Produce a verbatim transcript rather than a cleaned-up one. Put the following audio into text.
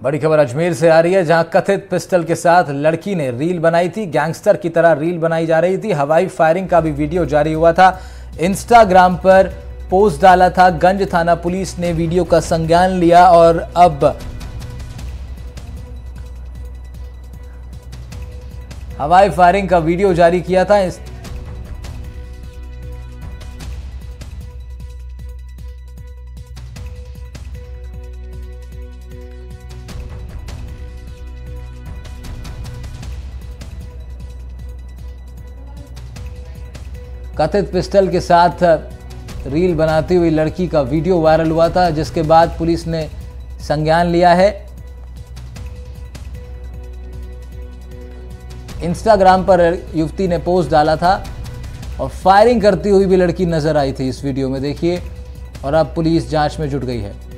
बड़ी खबर अजमेर से आ रही है, जहां कथित पिस्टल के साथ लड़की ने रील बनाई थी। गैंगस्टर की तरह रील बनाई जा रही थी। हवाई फायरिंग का भी वीडियो जारी हुआ था। इंस्टाग्राम पर पोस्ट डाला था। गंज थाना पुलिस ने वीडियो का संज्ञान लिया और अब हवाई फायरिंग का वीडियो जारी किया था। इस कथित पिस्टल के साथ रील बनाती हुई लड़की का वीडियो वायरल हुआ था, जिसके बाद पुलिस ने संज्ञान लिया है। इंस्टाग्राम पर युवती ने पोस्ट डाला था और फायरिंग करती हुई भी लड़की नजर आई थी इस वीडियो में, देखिए। और अब पुलिस जांच में जुट गई है।